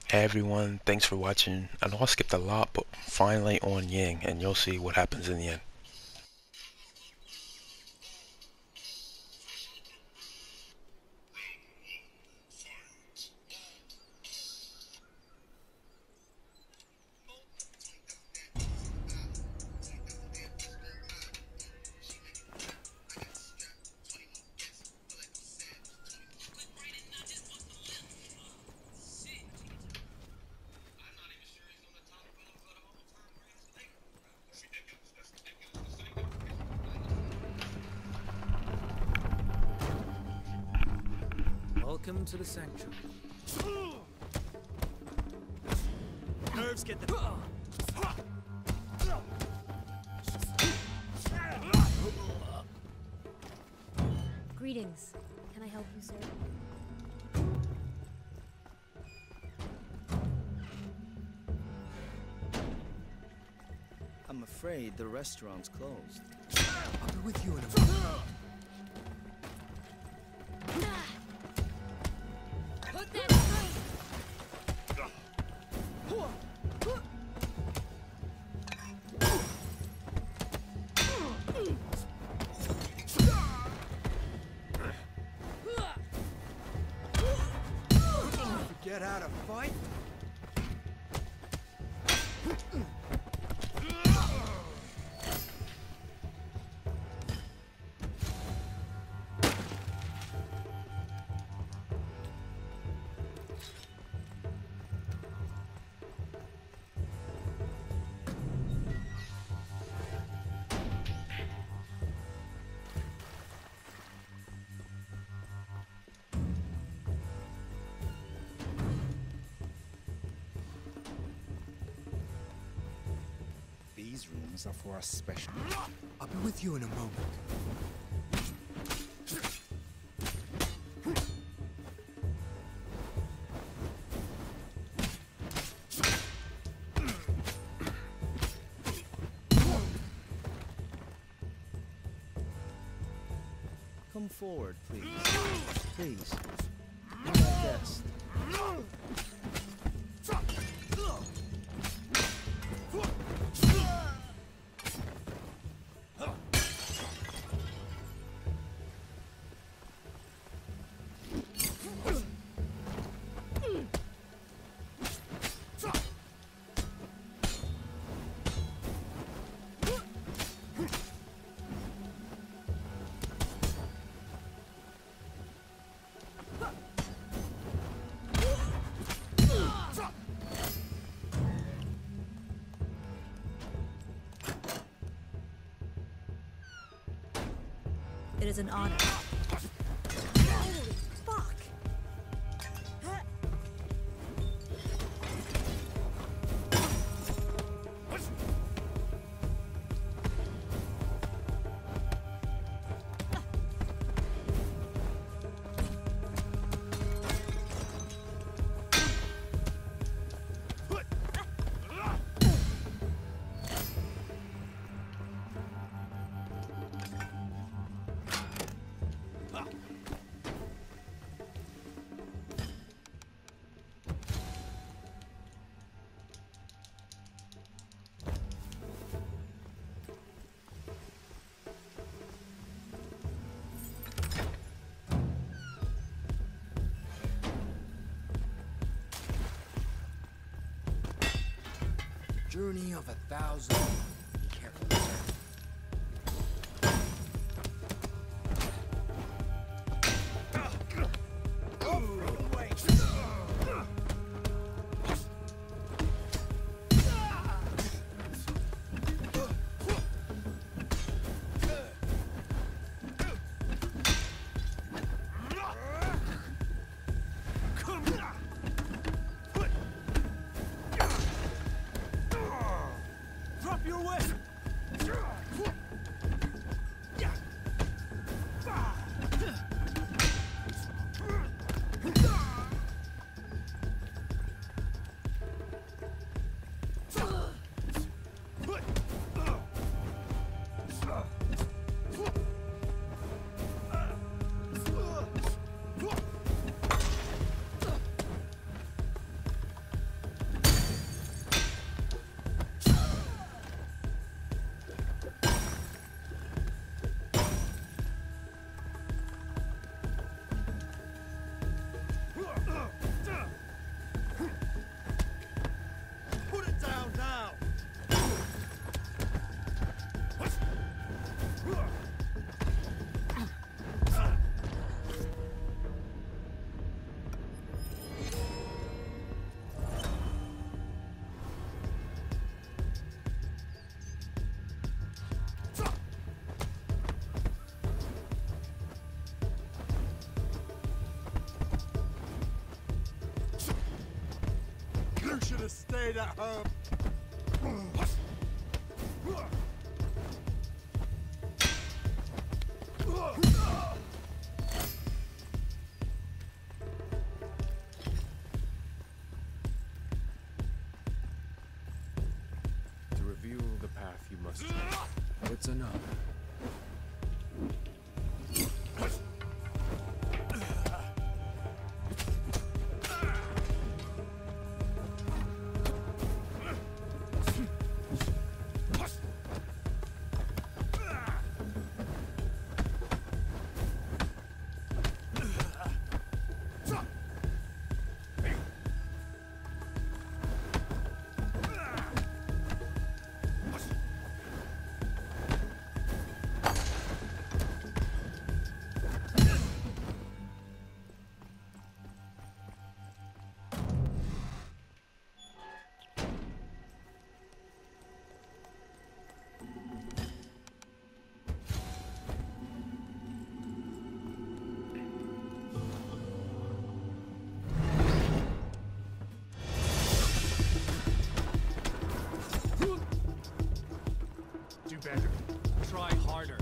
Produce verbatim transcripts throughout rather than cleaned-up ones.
Hey everyone, thanks for watching. I know I skipped a lot, but finally on Ying, and you'll see what happens in the end. Welcome to the sanctuary. Nerves get the. Greetings. Can I help you, sir? I'm afraid the restaurant's closed. I'll be with you in a moment. Put that straight! Forget how to fight? These rooms are for us special. I'll be with you in a moment. Come forward, please. Please. Be my guest. It is an honor. Holy fuck! Journey of a thousand. Be careful, sir. Drop your way! have stayed at home. To reveal the path you must take. It's enough. Do better. Try harder.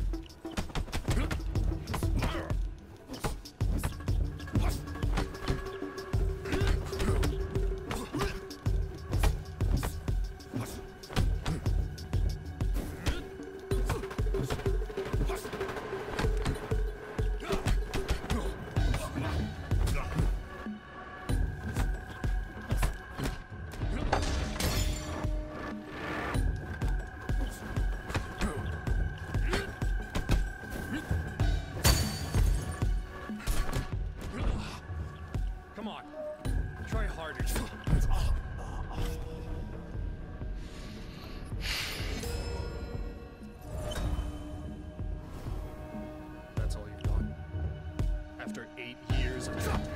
Come on. Try harder. That's all you've got? After eight years of training?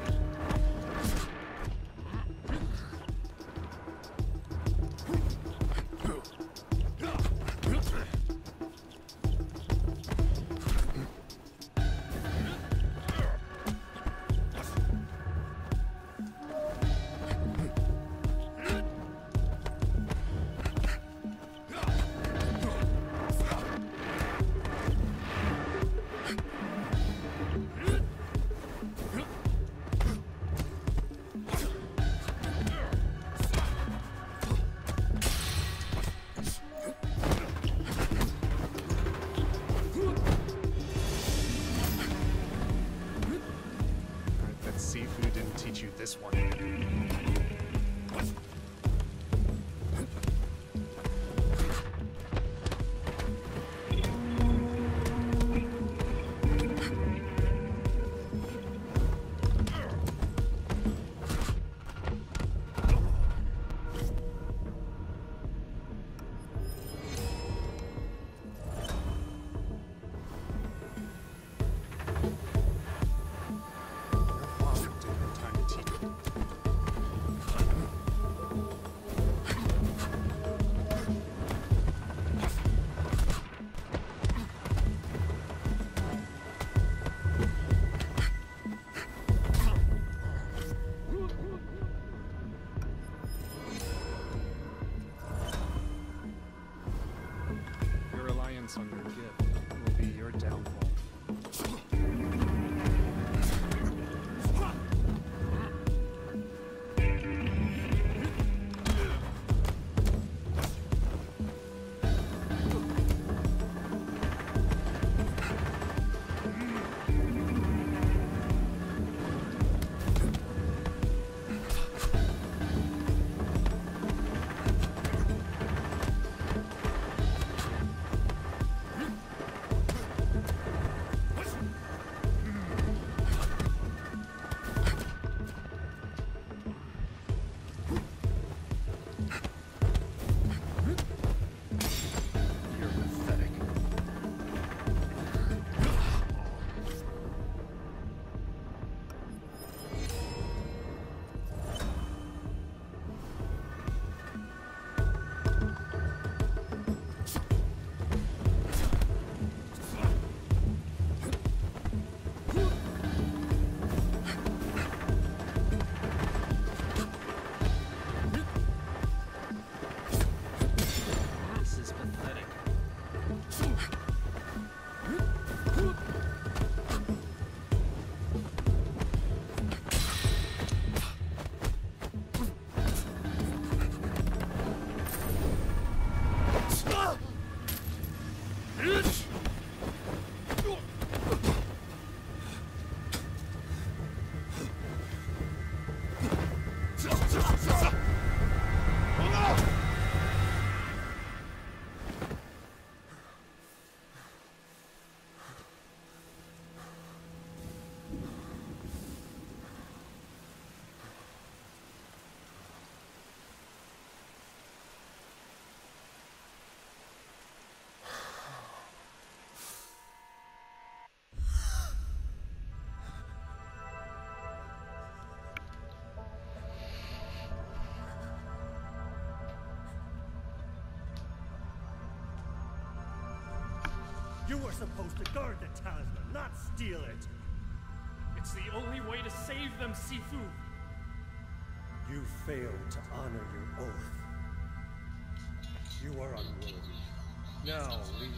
were supposed to guard the talisman, not steal it. It's the only way to save them, Sifu. You failed to honor your oath. You are unworthy. Now leave.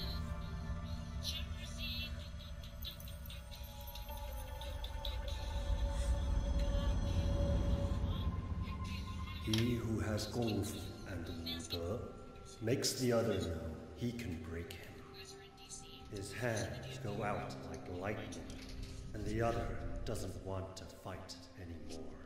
He who has Gong Fu and Wu De makes the other know he can break him. His hands go out like lightning, and the other doesn't want to fight anymore.